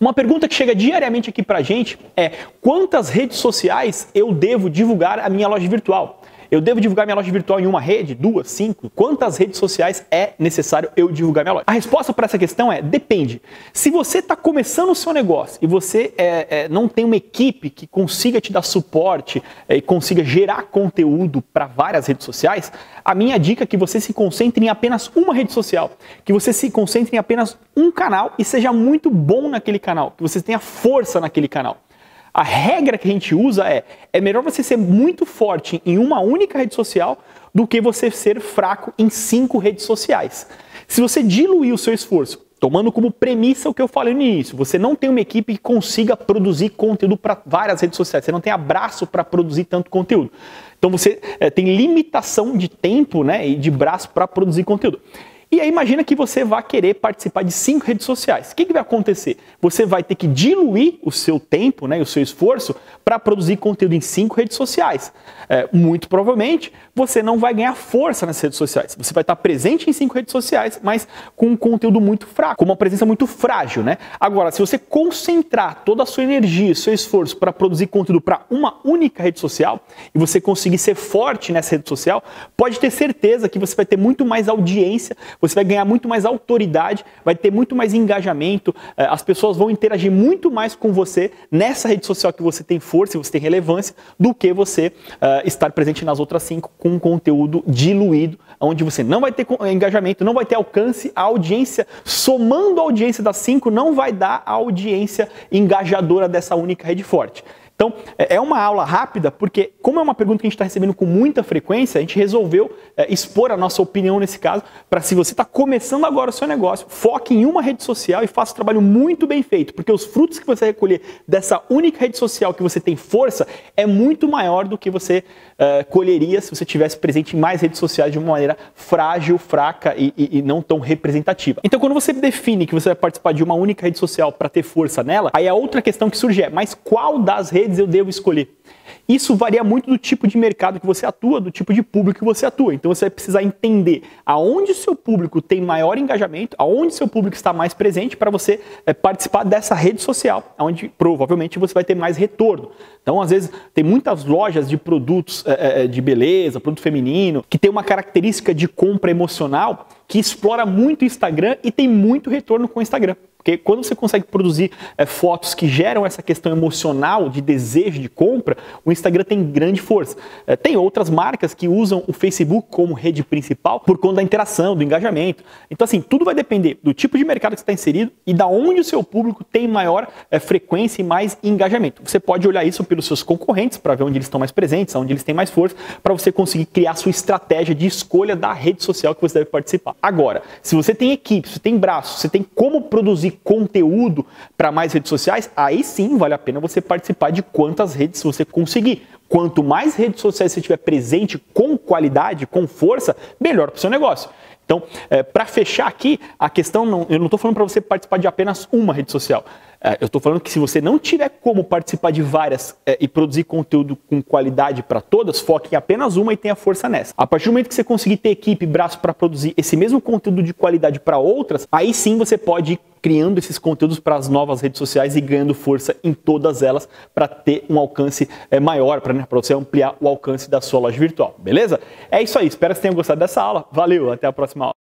Uma pergunta que chega diariamente aqui pra gente é: quantas redes sociais eu devo divulgar a minha loja virtual? Eu devo divulgar minha loja virtual em uma rede, 2, 5? Quantas redes sociais é necessário eu divulgar minha loja? A resposta para essa questão é: depende. Se você está começando o seu negócio e você não tem uma equipe que consiga te dar suporte e consiga gerar conteúdo para várias redes sociais, a minha dica é que você se concentre em apenas uma rede social, que você se concentre em apenas um canal e seja muito bom naquele canal, que você tenha força naquele canal. A regra que a gente usa é melhor você ser muito forte em uma única rede social do que você ser fraco em 5 redes sociais. Se você diluir o seu esforço, tomando como premissa o que eu falei no início, você não tem uma equipe que consiga produzir conteúdo para várias redes sociais, você não tem abraço para produzir tanto conteúdo. Então você tem limitação de tempo, né, e de braço para produzir conteúdo. E aí imagina que você vai querer participar de 5 redes sociais. O que vai acontecer? Você vai ter que diluir o seu tempo, né, e o seu esforço para produzir conteúdo em 5 redes sociais. Muito provavelmente você não vai ganhar força nas redes sociais. Você vai estar presente em 5 redes sociais, mas com um conteúdo muito fraco, com uma presença muito frágil, né? Agora, se você concentrar toda a sua energia, seu esforço para produzir conteúdo para uma única rede social e você conseguir ser forte nessa rede social, pode ter certeza que você vai ter muito mais audiência, você vai ganhar muito mais autoridade, vai ter muito mais engajamento, as pessoas vão interagir muito mais com você nessa rede social que você tem força e você tem relevância do que você estar presente nas outras 5 com um conteúdo diluído, onde você não vai ter engajamento, não vai ter alcance, a audiência, somando a audiência das 5, não vai dar a audiência engajadora dessa única rede forte. Então, é uma aula rápida, porque como é uma pergunta que a gente está recebendo com muita frequência, a gente resolveu expor a nossa opinião nesse caso, para se você está começando agora o seu negócio, foque em uma rede social e faça um trabalho muito bem feito, porque os frutos que você vai recolher dessa única rede social que você tem força é muito maior do que você colheria se você estivesse presente em mais redes sociais de uma maneira frágil, fraca e não tão representativa. Então, quando você define que você vai participar de uma única rede social para ter força nela, aí a outra questão que surge é: mas qual das redes eu devo escolher? Isso varia muito do tipo de mercado que você atua, do tipo de público que você atua. Então você vai precisar entender aonde o seu público tem maior engajamento, aonde o seu público está mais presente para você participar dessa rede social, onde provavelmente você vai ter mais retorno. Então, às vezes, tem muitas lojas de produtos de beleza, produto feminino, que tem uma característica de compra emocional que explora muito o Instagram e tem muito retorno com o Instagram. Porque quando você consegue produzir fotos que geram essa questão emocional de desejo de compra, o Instagram tem grande força. Tem outras marcas que usam o Facebook como rede principal por conta da interação, do engajamento. Então, assim, tudo vai depender do tipo de mercado que você está inserido e da onde o seu público tem maior frequência e mais engajamento. Você pode olhar isso pelos seus concorrentes para ver onde eles estão mais presentes, onde eles têm mais força, para você conseguir criar sua estratégia de escolha da rede social que você deve participar. Agora, se você tem equipe, se você tem braço, se você tem como produzir conteúdo para mais redes sociais, aí sim vale a pena você participar de quantas redes você conseguir. Quanto mais redes sociais você tiver presente com qualidade, com força, melhor para o seu negócio. Então, para fechar aqui, a questão, eu não estou falando para você participar de apenas uma rede social. Eu estou falando que se você não tiver como participar de várias e produzir conteúdo com qualidade para todas, foque em apenas uma e tenha força nessa. A partir do momento que você conseguir ter equipe e braço para produzir esse mesmo conteúdo de qualidade para outras, aí sim você pode ir criando esses conteúdos para as novas redes sociais e ganhando força em todas elas para ter um alcance maior, para você ampliar o alcance da sua loja virtual, beleza? É isso aí, espero que você tenha gostado dessa aula. Valeu, até a próxima aula.